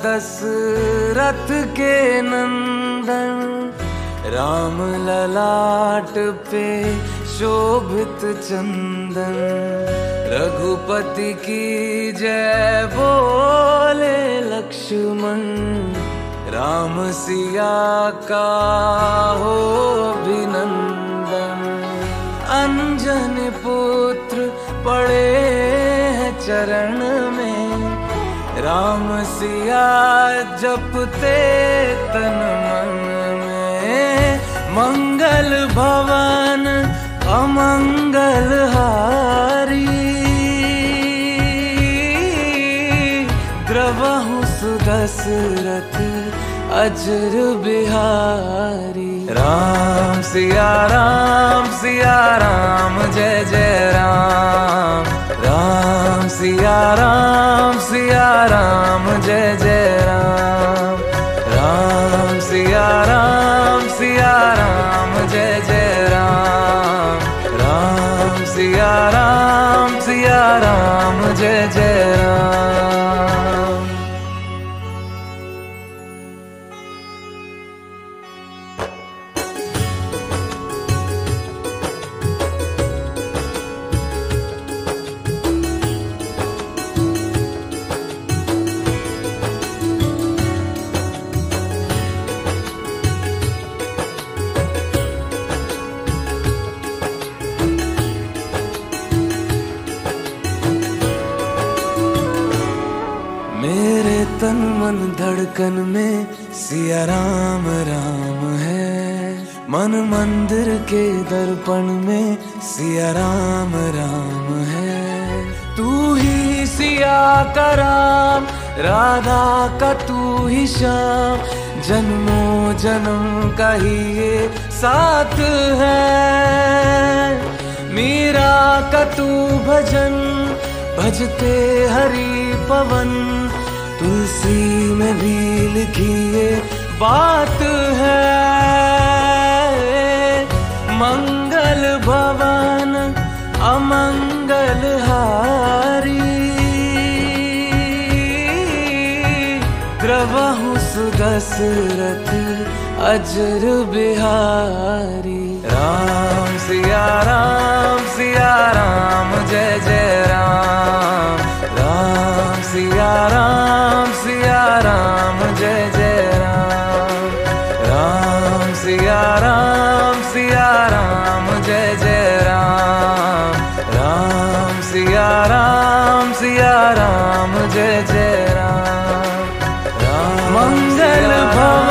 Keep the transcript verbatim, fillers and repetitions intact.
दशरथ के नंदन, राम ललाट पे शोभित चंदन। रघुपति की जय बोले लक्ष्मण, राम सिया का हो अभिनंदन। अंजन पुत्र पड़े हैं चरण में, राम सिया जपते तन मन में। मंगल भवन अमंगल हारी, द्रवहु सुदशरथ अजर बिहारी। राम सिया राम सिया राम जय जय राम, राम सिया राम सिया राम जय जय राम। राम सिया राम सिया राम जय जय राम, राम सिया राम सिया राम जय जय राम। मेरे तन मन धड़कन में सिया राम राम है, मन मंदिर के दर्पण में सिया राम राम है। तू ही सिया का राम, राधा का तू ही श्याम, जन्मों जन्म का ही ये साथ है। मीरा का तू भजन भजते हरि पवन, तुलसी में भी लिखी ये बात है। मंगल भवन अमंगल हारी, द्रवहु सुदशरथ अजर बिहारी। राम सिया राम सिया राम जय जय राम, राम सिया राम सिया राम जय जय राम। राम सिया राम सिया राम जय जय राम, राम सिया राम सिया राम जय जय राम। मंगल भवन